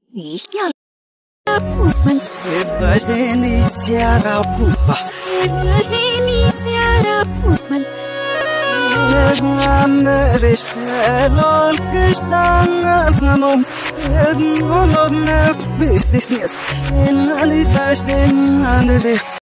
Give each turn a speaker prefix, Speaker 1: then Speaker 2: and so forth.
Speaker 1: Ia pupa.
Speaker 2: Vășteni seara pupa.
Speaker 1: Vășteni seara pupa.
Speaker 2: Reștelor câștangă-mă, nu ne păstesc, în alitaște, în alele.